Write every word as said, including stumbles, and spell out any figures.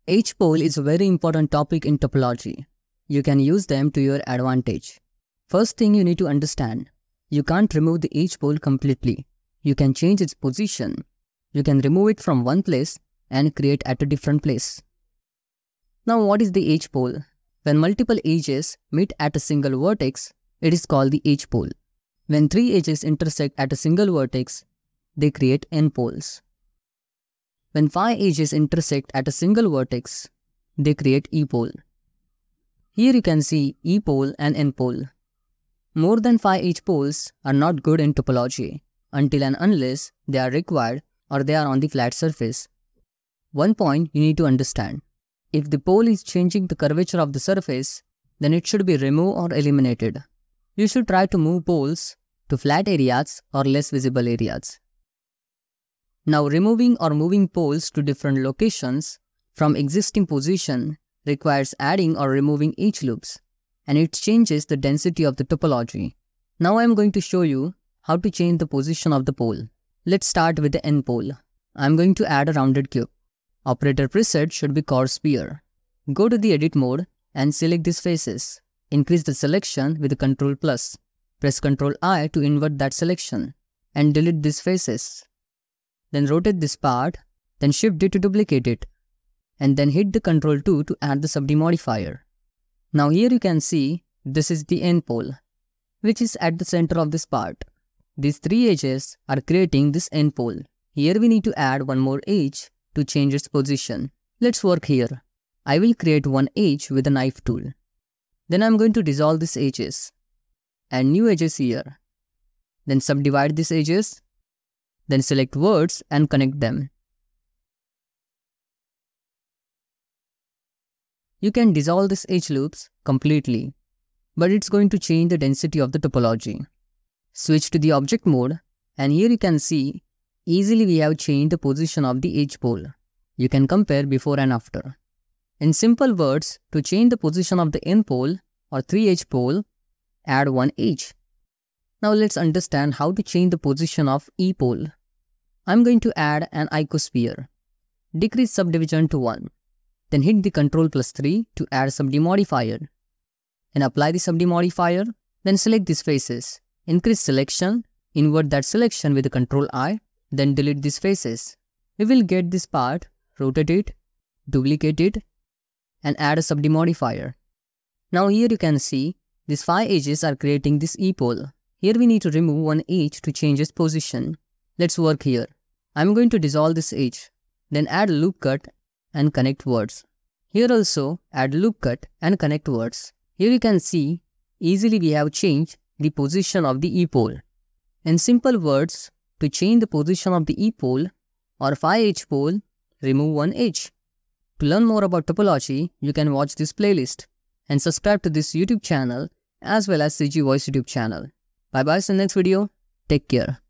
H-pole is a very important topic in topology. You can use them to your advantage. First thing you need to understand, you can't remove the H-pole completely. You can change its position. You can remove it from one place and create at a different place. Now what is the H-pole? When multiple edges meet at a single vertex, it is called the H-pole. When three edges intersect at a single vertex, they create N-poles. When five edges intersect at a single vertex, they create E-pole. Here you can see E-pole and N-pole. More than five H-poles are not good in topology until and unless they are required or they are on the flat surface. One point you need to understand. If the pole is changing the curvature of the surface, then it should be removed or eliminated. You should try to move poles to flat areas or less visible areas. Now removing or moving poles to different locations from existing position requires adding or removing edge loops, and it changes the density of the topology. Now I am going to show you how to change the position of the pole. Let's start with the N-pole. I am going to add a rounded cube. Operator preset should be chord sphere. Go to the edit mode and select these faces. Increase the selection with Control plus. Press Control I to invert that selection and delete these faces. Then rotate this part, then shift it to duplicate it, and then hit the Control two to add the subd modifier. Now here you can see this is the N-pole, which is at the center of this part. These three edges are creating this N-pole. Here we need to add one more edge to change its position. Let's work here. I will create one edge with a knife tool. Then I am going to dissolve these edges. Add new edges here. Then subdivide these edges. Then select words and connect them. You can dissolve these edge loops completely, but it's going to change the density of the topology. Switch to the object mode, and here you can see easily we have changed the position of the H-pole. You can compare before and after. In simple words, to change the position of the N-pole or three edge pole, add one edge. Now let's understand how to change the position of E-pole. I'm going to add an icosphere. Decrease subdivision to one. Then hit the Control plus three to add subd modifier. And apply the subd modifier. Then select these faces. Increase selection. Invert that selection with Control I. Then delete these faces. We will get this part, rotate it, duplicate it, and add a subd modifier. Now here you can see these five edges are creating this E-pole. Here we need to remove one edge to change its position. Let's work here. I'm going to dissolve this edge. Then add loop cut and connect words. Here also add loop cut and connect words. Here you can see easily we have changed the position of the E-pole. In simple words, to change the position of the E-pole or five edge pole, remove one edge. To learn more about topology, you can watch this playlist and subscribe to this YouTube channel as well as C G Voice YouTube channel. Bye bye, see you in the next video. Take care.